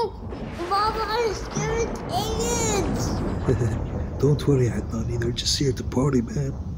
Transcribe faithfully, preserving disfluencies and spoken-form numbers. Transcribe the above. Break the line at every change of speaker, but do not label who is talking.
Mama, I'm scared of aliens.
Don't worry, Adnani. They're just here to party, man.